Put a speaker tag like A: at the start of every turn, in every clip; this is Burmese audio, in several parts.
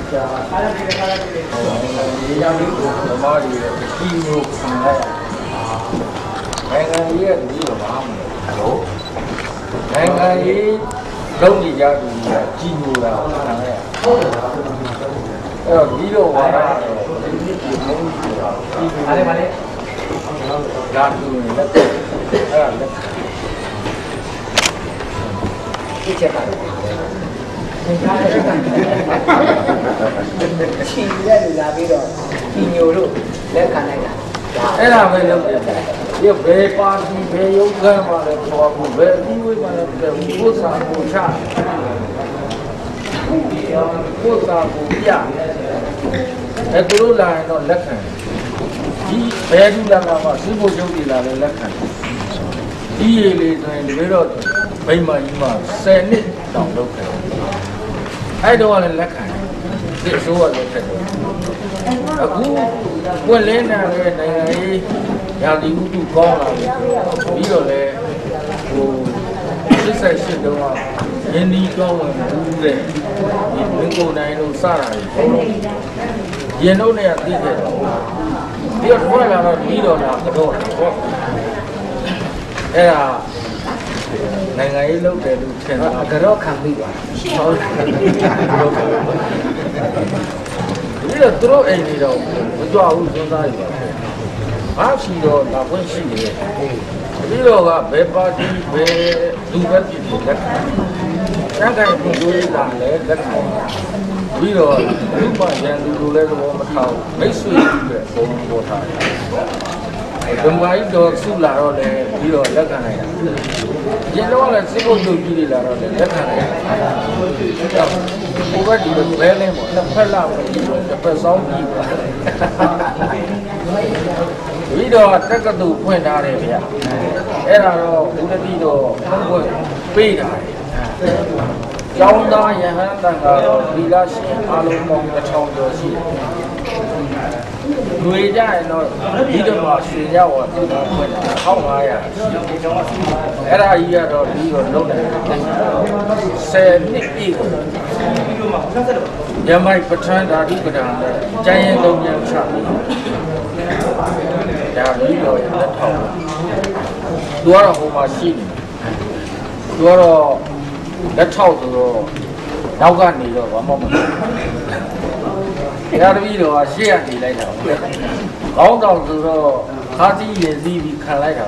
A: yang itu kemarin kilo sangat, dengan dia dia mahal. Dengan ini dong dia dia kilo lah sangat. Kilo mana? Ada mana? Gantu ni, ada. Ini siapa? Chile là bây giờ thì nhiều luôn lấy cả này cái là về lâu giờ về ba thì về yêu cái mà là thọ về đi với mà là quốc gia quốc gia cái tôi là nó lắc hàng đi về đi là mà sư phụ châu thì là lắc hàng đi lên rồi về rồi bây mà xe nít đóng đâu cái ai đó là lắc hàng cái số là cái đó cú quên lên là cái này nhà đi cũng con là ví dụ là cái xe xịn đâu mà nhân đi con là cũng để những cô này nó xa rồi yên đâu này đi thế biết phải là đi đâu là cái đó thế là ngày lâu để được tiền cái đó khẳng định bây giờ tôi ấy đi đâu tôi cho ông chúng ta đi bác sĩ đó là quân sĩ đấy bây giờ là bé ba đi bé du lịch đi đất các cái tôi làm lễ đất bây giờ lúc mà dân du lịch rồi mà thầu mấy suy về bộ thầu đừng có đồ sưu là rồi để bây giờ đất này dân đó là sẽ có đồ gì là rồi để đất này cô có đi được bé lên một năm phải làm cái gì rồi phải sống gì bây giờ tất cả đồ quen ra đấy vậy thế là rồi cũng đã đi đồ không có bị này trong đó nhà hắn đang ở vì là xin alo mong cái trong đó xin người ra nó đi đâu mà suy nhau à thì nó quên không ai à thế là giờ rồi đi rồi đâu này xe nít đi giờ mày bắt chân ra đi cái đàn này chạy đâu nhau sao đã đi rồi đất thầu đua là hôm mà xin đua là đất thầu rồi đau gan đi rồi mà mong nhà đi rồi xe thì lại đâu ông đâu rồi khá gì gì bị khai lại đâu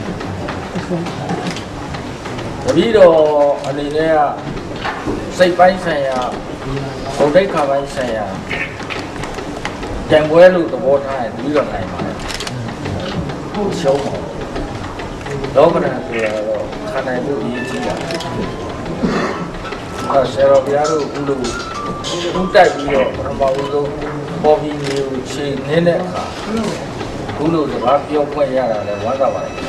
A: đi rồi anh ấy nè xây bãi xe à ở đây cả bãi xe à chẳng quen luôn tụi bố thay đi rồi này mà xấu mà đó cái này thì khả năng tôi đi chứ à xe rồi bây giờ cũng tại vì rồi mà uống bao nhiêu chuyện thế này cả cũng được các yêu quay ra là quá là vậy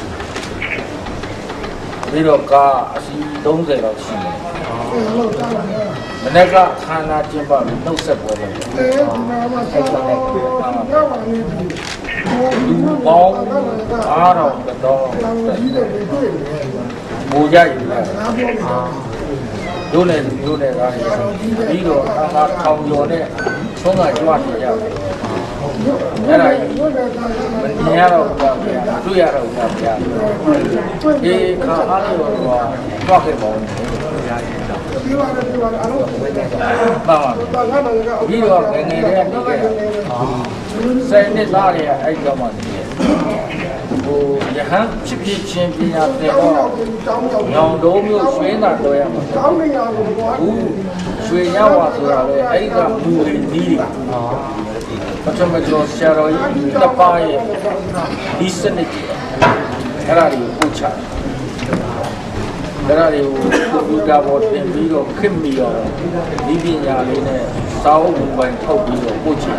A: bây giờ cả si đông giờ là si mình cái khăn là chỉ bảo nấu sạch rồi bóng rồi cái đó mua dây vô này ra đi rồi ăn không vô này số người cho ăn thì sao cái này mình nghe đâu tôi nghe đâu thì khá rồi qua cái món đi rồi cái này đấy anh đi xe này ra thì anh cho mà यहाँ chips champion आते हैं यहाँ दो में स्वेन आते हैं वो स्वेन या वो तो यार ऐ का मुझे दी अच्छा मैं जो शहरों ये तपाए डिसेंट करारी पूछा करारी वो उनका वो टेम्पीरो किमियो लिबिया लेने साउ मुंबई थोड़ी वो पूछा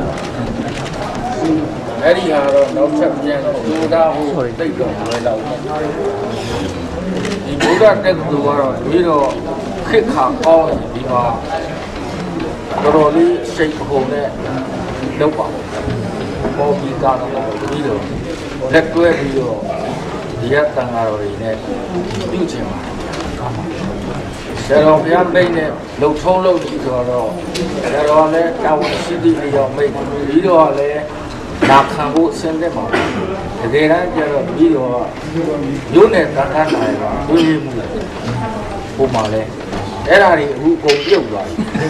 A: အဲ့ဒီဟာတော့နောက်ဆက်ပြန်ဒုဒါဟိုတိတ်တော့လွယ်တော့ဒီဘုရားတက်သူကတော့ပြီးတော့ခက်ခါကောင်းဒီမှာတော်တော်လေးစိတ်ပုံနဲ့လောက်ပါပေါ်ပြီးကတော့ပြီးတော့လက်တွဲပြီးတော့ဒီရတန်ဃာတော်တွေနဲ့ပြုချင်ပါစဆရာတော်ဘုရားမိတ်နဲ့လှုပ်ထုံးလုပ်ပြီးဆိုတော့ဆရာတော်လည်းတာဝန်ရှိသည့်အရောမိတ်ပြီးတော့လည်းနာခံဖို့ဆင်းသက်ပါတကယ်တမ်းကျတော့ပြီးတော့ရုပ်နဲ့တန်ခါနိုင်ပါတွေးမှုပုံမှန်လဲအဲ့ဒါတွေအခုကုန်ပြုတ်သွား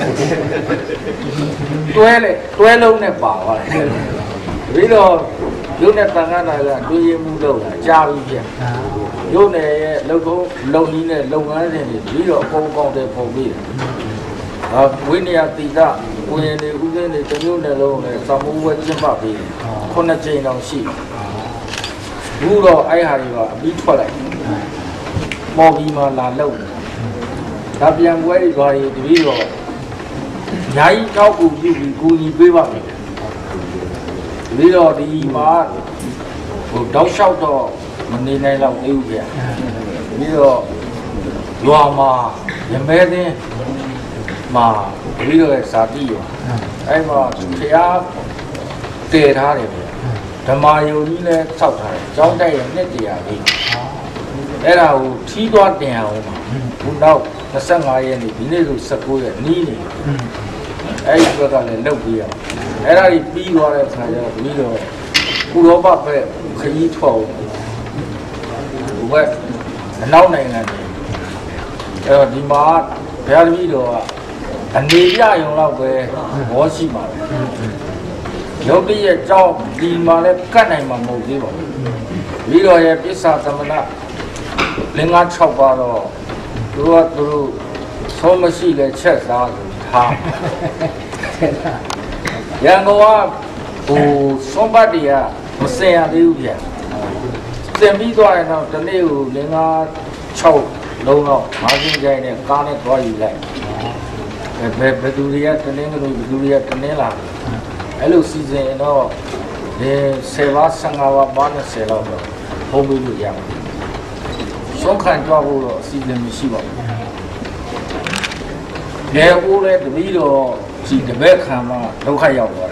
A: ပြီတွဲလုံးနဲ့ပါသွားတယ်ပြီးတော့ရုပ်နဲ့တန်ခါနိုင်ကတွေးမှုလုပ်တာကြားပြီးပြန်ရုပ်နဲ့ရဲ့လှုပ်ထုံးလုံနည်းနဲ့လုပ်ငန်းစဉ်တွေပြီးတော့အကုန်ကောင်းတယ်ပုံပြီးတယ်ဝိနည်းတိတကိုရင်တွေဥစဉ်တွေတမျိုးနဲ့လုံးနဲ့သံမှုဝဲကျင်းပပြီး9ကြိမ်တောင်ရှိဘူးတော့အဲ့ဟာတွေကအပြီးထွက်လိုက်မော်ဘီမှာလာလို့ဒါပြန်ပွဲတွေဘာတွေတပြီးတော့ညာကြီးထောက်ကူပြုပြီးကိုကြီးပေးပါမယ်တပြီးတော့ဒီမှာဟိုတောက်လျှောက်တော့မနေနိုင်တော့သေးဘူးဗျာပြီးတော့ရွာမှာရမဲသင်းမှာပြီးတော့ဇာတိရောအဲ့မှာဖျားတည်ထားတယ်ဗျဓမ္မယုံကြီးလည်းဆောက်ထားတယ်ကျောင်းတိုက်ရနှစ်တရာလေးအဲ့ဒါကိုထီးသွားတင်အောင်ပါခုနောက်25ရက်နေ့ဒီနေ့ဆို19ရက်နီးနေအဲ့ဒီဘက်ကလည်းလုတ်ပြီးရအဲ့ဒါကြီးပြီးသွားတဲ့ခါကျတော့ပြီးတော့ဥရောပဘက်ခရီးထွက်အောင်ဟိုဘက်အနောက်နိုင်ငံတွေအဲ့တော့ဒီမှာဘုရားတပည့်တော်ကအနေရယုံတော့ပဲဘောရှိပါပဲရုပ်တရက်ကြောင်းဒီမှာလည်းကတ်နိုင်မှာမဟုတ်သေးပါဘူးပြီးတော့ရဲ့ပစ္စာသမဏလင်္ကာ6ပါတော့သူတို့ဆုံးမရှိလဲချက်စားထားရန်ကုန်ကဟိုဆုံးပတ်တွေကမစင်ရသေးဘူးဗျစင်ပြီးသွားရင်တော့ဒီနေ့ကိုလင်္ကာ6လုံးတော့ငါးစင်းကြိုင်နဲ့ကားနဲ့သွားယူလိုက်ဘယ်သူတွေကတနင်္ဂနွေဘယ်သူတွေကတနင်္လာအဲ့လိုစီစဉ်တော့ဒီ10ပါး15ပါးပါ20လောက်တော့ဘုံပြီးလို့ရမှာဆုံးခံကြဖို့တော့အစီအစဉ်မရှိပါဘူး။လေဦးလည်းတပီးတော့ဒီတပည့်ခံမှာဒုက္ခရောက်သွား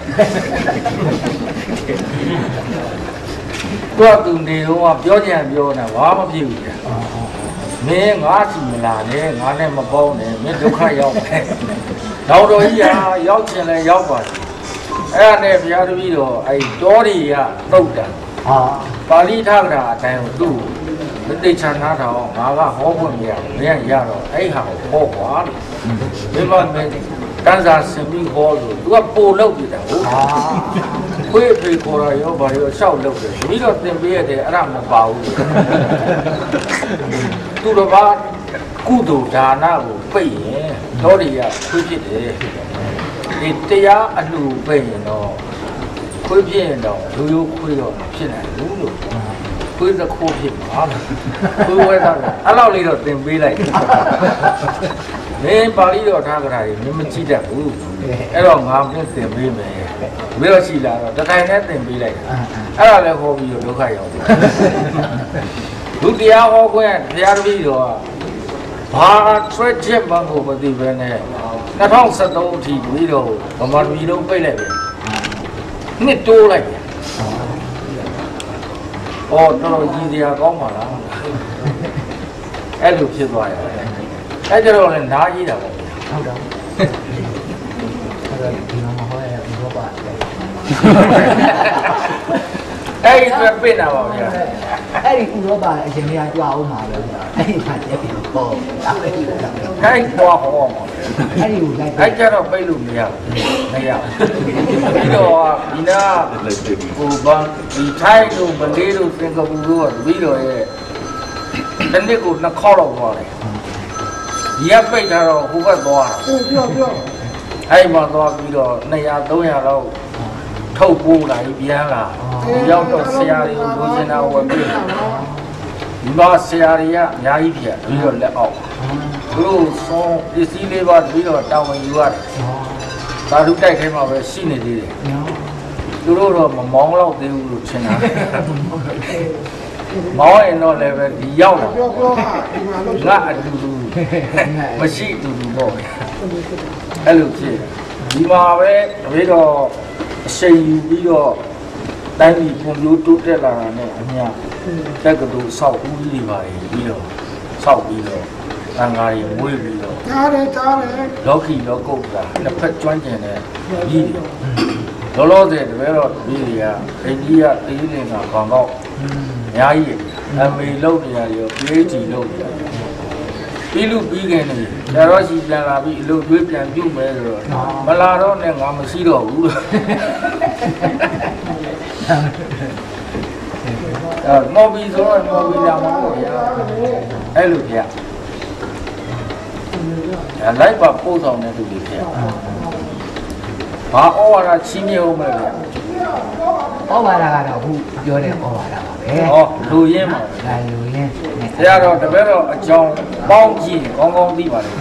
A: တယ်။သူနေတော့ပြောကြံပြောနေတာဘာမှမဖြစ်ဘူးကြာ။မင်းငါစီမလာနဲ့ငါနဲ့မပေါင်းနဲ့မင်းဒုက္ခရောက်မယ်။နောက်တော့ကြီးဟာရောက်ချင်လဲရောက်ပါ့။အဲ့ဒါနဲ့ဘုရားတပီးတော့အဲ့တောတွေကတုတ်တာ။ပါဠိထကရာအတိုင်းကိုသူ့မသိချာနာတော့ငါကဟောခွင့်မရဘူးမရတော့အဲ့ဟာကိုဟောကွာလို့ဒီမှာမင်းတန်းစာစင်ပြီးဟောလို့သူကပို့လောက်ပြတာဟုတ်ခွေးဖေးခေါ်ရရောဘာရောရှောက်လောက်တယ်ပြီးတော့သင်ပေးရတယ်အဲ့ဒါမပါဘူးသူတော်ဘာကုသိုလ်ဒါနကိုပိတ်ရင်တော်တွေကခွေးဖြစ်တယ်ဒီတရားအလှပိတ်ရင်တော့ခွေးဖြစ်ရင်တော့ရိုးရိုးခွေးတော့ဖြစ်နိုင်ဘူးလို့ခွေးသခိုးဖြစ်ပါခွေးဝဲသားအဲ့လောက်လေးတော့သင်ပေးလိုက်မင်းပါဠိတော်ထားကြတာကြီးမကြည့်တတ်ဘူးအဲ့တော့ငါပြည့်သင်ပေးမယ်ပြီးတော့ရှိလာတော့တထိုင်နဲ့သင်ပေးလိုက်အဲ့ဒါလည်းဟောပြီးတော့ဒုက္ခရောက်တယ်လူတရားဟောခွင့်တရားတပည့်တော်ဘာထွက်ချက်မှကိုမသိပဲနဲ့2013အထိပြီးတော့ဗမာပြည်လုံးပိတ်လိုက်ပြီနှစ်တိုးလိုက်ပြီတော်ကြီးတရားကောင်းပါလားအဲ့လိုဖြစ်သွားရတယ်အဲ့ကြတော့လည်းနားကြီးတာပေါ့ဟုတ်တော့အဲ့ဒါဒီမှာမဟောရဘူးတော့ပါအဲ့ဒီပြပြနေတာပါဗျာ
B: အဲ့ဒီဥရောပအရင်ကကြွအောင်မှာပဲဗျာအဲ့ဒီမှာတည်းပြီးပေါ့အဲ့ဒီ
A: ပွားဟောမှာ
B: အဲ့ဒီကိုလိုက်
A: အဲ့ကြတော့ပိတ်လို့မရဘူးပြီးတော့ဒီနာဟိုဘာဒီထိုင်းတို့မလေးတို့စင်ကာပူတို့ကပြီးတော့ရဲ့တစ်နှစ်ကို2ခေါက်လောက်သွားတယ်ဒီကပိတ်ထားတော့ဟိုဘက်သွားတာ
B: ပြော
A: အဲ့မှာသွားပြီးတော့200 300လောက်ထုတ်ပိုးလာပြီးပြန်လာရောက်တော့ဆရာတွေကိုလိုချင်တာဝယ်ပေးဒီမှာဆရာတွေကအများကြီးပြပြီးတော့လက်အောက်သူတို့ဆုံးပစ္စည်းလေးပါပြီးတော့တောင်းဝင်ယူရတယ်သာဓုတိုက်ထဲမှာပဲရှိနေသေးတယ်သူတို့တော့မမောင်းတော့သေးဘူးလို့ထင်တာမောင်းရင်တော့လည်းပဲဒီရောက်လာ
B: ပြောဒီမှာလို့
A: ငါအတူတူမရှိအတူတူပေါ့အဲ့လိုဖြစ်ဒီမှာပဲတပည့်တော်အရှိန်ယူပြီးတော့တိုင်းပြည်ဖွံ့ဖြိုးတိုးတက်လာတာနဲ့အမျှတက္ကသိုလ်ဆောက်ဦးတွေပါပြီးတော့ဆောက်ပြီးတော့တန်ဃာတွေမွေးပြီးတော့
C: ကြားတယ်
A: လောကီလောကုတ်ကတစ်ဖက်ကျွမ်းကျင်တဲ့ကြီးလောလောဆယ်တပည့်တော်ဒီတွေကအိန္ဒိယတေးလင်ကခေါင်တော့အများကြီးအမေလုပ်နေရတယ်ရော PhD လုပ်နေရတယ်ပြီးလူပြီးခင်နေကျတော့ရှိပြန်လာပြီးအလုပ်တွေးပြန်ပြုတ်မယ်ဆိုတော့မလာတော့နဲ့ငါမရှိတော့ဘူးလို့မော်ဘီဆိုတော့မော်ဘီလာမှာပေါ့ဗျာအဲ့လိုဗျာလိုက်ပါပို့ဆောင်တဲ့သူတွေဗျာဘာဩဝါဒချင်းမြအောင်မဲ့ဗျာ
B: ဩဝါဒကတော့အခုပြောတဲ့ဩဝါဒပါပဲ
A: ဟောလူရင်းပါ
B: ဒါလူရင်း
A: တရားတော်တပည့်တော်အကြောင်းပေါင်းကြည့်ကောင်းကောင်းသိပါလိမ့်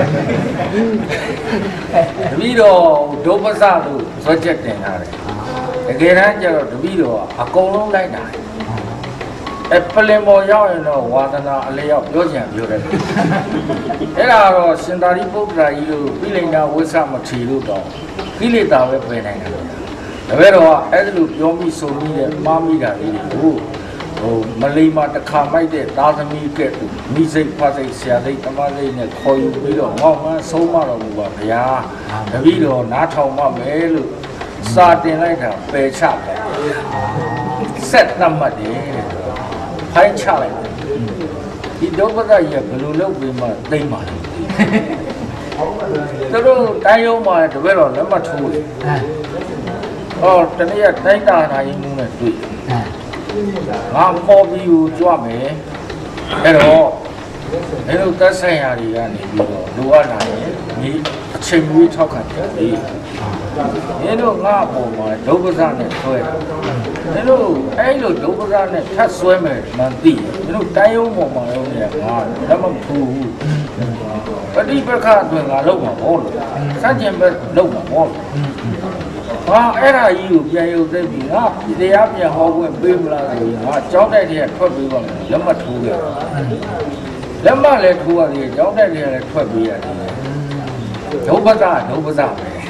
A: တပည့်တော်ဒုပ္ပစလို့ဇွတ်ချက်တင်ထားတယ်တကယ်တမ်းကျတော့တပည့်တော်အကုန်လုံးလိုက်တာပလင်ပေါ်ရောက်ရင်တော့ဝါဒနာအလျောက်ပြောချင်ပြောတယ်အဲ့ဒါတော့ရှင်သာရိပုတ္တရာကြီးတို့ပြိလိန်နာဝိသမထေလို့တော့ကိလေသာပဲပယ်နိုင်တယ်တပည့်တော်ကအဲ့ဒါလိုပြောမိဆိုမိတဲ့မှားမိတာလေးကိုမလိမ္မာတစ်ခါမိုက်တဲ့သားသမီးကဲ့သို့မိစိတ်ဖစိတ်ဆရာစိတ်တမစိတ်နဲ့ခေါ်ယူပြီးတော့ငေါ့မှန်းဆုံးမတော်မူပါဗျာတပည့်တော်နားထောင်မှမယ်လို့စာတင်လိုက်တာပယ်ချတယ်ဆက်သတ်မှတ်တယ်ဖိုင်းချလိုက်ဒီဒုက္ခကရဘယ်လိုလုပ်ပြီးမှသိမ့်ပါလဲသူတို့တိုင်းရုံးမှာတပည့်တော်လက်မှတ်ထိုးတယ်ဟောတနေ့တိုင်းတာနိုင်မှုနဲ့တွေ့ငါမော်ပြီးကိုကြွမယ်အဲ့တော့အဲ့လိုသက်ဆိုင်ရာတွေကနေပြီးတော့လိုအပ်လာရင်ဒီအချိန်မီထောက်ခံတယ်ဒီအဲ့တော့ငါအပေါ်မှာဒုက္ခနဲ့ဆွဲတာအဲ့လိုဒုက္ခနဲ့ထပ်ဆွဲမယ်မှန်သိအဲ့လိုတိုင်းရုံးပေါ်မှာလုံးနေငါလက်မထူဘူးပฏิပက္ခအတွက်ငါလုံးမှာပေါ့လို့စัจကျင်ပဲလုံးမှာပေါ့လို့ဟာအဲ့ဒါကြီးကိုပြန်ရုပ်သိပြီငါဒီတရားပြန်ဟောခွင့်ပေးမလားဆိုရင်ငါကြောင်းတိုက်တဲ့ထွက်ပေးပါမယ်လက်မထိုးခဲ့လက်မလည်းထိုးရတယ်ကြောင်းတိုက်တဲ့လည်းထွက်ပေးရတယ်ဒုပ္ပဇပဲ
B: ဒုပ္ပဇ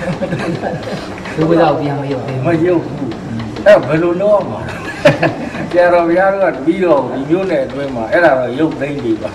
B: ပြန်မရုပ်သေး
A: မရုပ်ဘူးအဲ့ဘယ်လိုလုပ်အောင်ပါကျတော်ဘုရားကတပီးတော်ဒီမျိုးနဲ့အတွင်းမှာအဲ့ဒါတော့ရုပ်သိမ့်ပြီပါ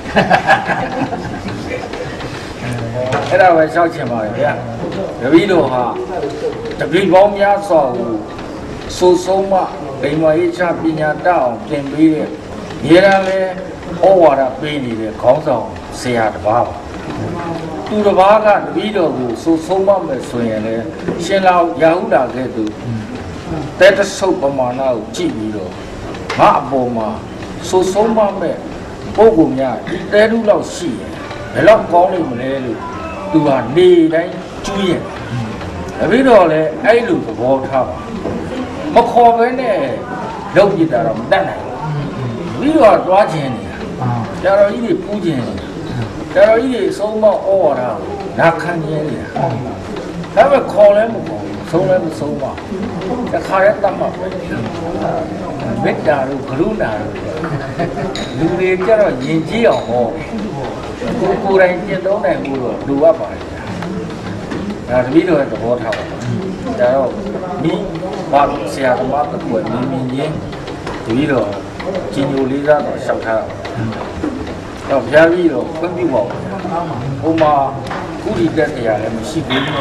A: အဲ့ဒါပဲရှောက်ချင်ပါတယ်ဗျာတပီးတော်ဟာတပီးပေါင်းများစွာကိုစိုးဆုံးမဗိမာရေးချပညာတတ်အောင်သင်ပေးတဲ့ရေရန်လဲဩဝါဒပေးနေတဲ့ခေါင်းဆောင်ဆရာတစ်ပါးပါသူတစ်ပါးကတပီးတော်ကိုစိုးဆုံးမမယ်ဆိုရင်လည်းရှင်လာရာဟုလာခဲ့သူတဲ့တဆုပ်ပမာဏကိုကြည့်ပြီးတော့ငါအပေါ်မှာစိုးဆုံးမမယ်ပုဂ္ဂိုလ်များဒီတဲထုလောက်ရှိရင်ဘယ်တော့ကောင်းလိမ့်မလဲလို့သူကနေတိုင်းကျူးရင်တပည့်တော်လည်းအဲ့လိုသဘောထားပါမခေါ်ဘဲနဲ့လုပ်ပြတာတော့မတတ်နိုင်ဘူးပြီးတော့တွားခြင်းနေတာကျတော်ကြီးတွေပူးခြင်းနေတာကျတော်ကြီးတွေအဆုံးမဩဝါဒကိုနာခံခြင်းနေတာဒါပေမဲ့ခေါ်လည်းမခေါ်ဆုံးလည်းမဆုံးပါတခါရဲတတ်မှပဲမေတ္တာတို့ကရုဏာတို့လူတွေကြတော့ယဉ်ကျေးအောင်ဟောကိုယ်တိုင်ကျင့်သုံးနိုင်ဖို့တော့လိုအပ်ပါတယ်ဒါတပည့်တော်ရဲ့သဘောထားပါဒါတော့ဒီဘာဆရာသမားတစ်ခုကမြင်ချင်းတပည့်တော်ကြီးညိုလေးစားတော့ရှောက်ထားတာတော့ဘုရားကြီးတော့ခွင့်ပြုပါဦးဟိုမှာကုရိတက်တရားလည်းမရှိသေးဘူး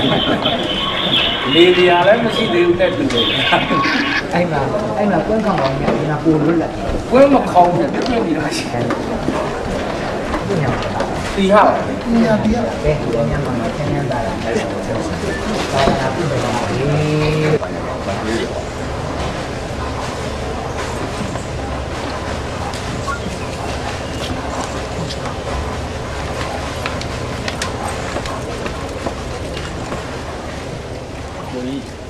A: လေတရားလည်းမရှိသေးဘူးနဲ့တူတယ်
B: အဲ့မှာကွန်းခေါင်အောင်ညဒီမှာပို့လွတ်လိုက်
A: ကွန်းမခေါင်းနဲ့တပြည့်နေတော့ရှိတယ်တီဟာ
B: တီဟာဘယ်ညမှာဆင်းရဲတာလဲဒါကပြည့်ပါလေ
A: ကိုကြီး